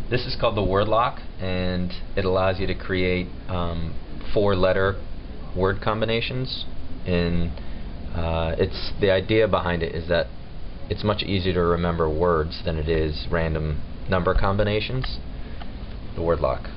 This is called the word lock, and it allows you to create 4-letter word combinations. And it's the idea behind it is that it's much easier to remember words than it is random number combinations. The word lock.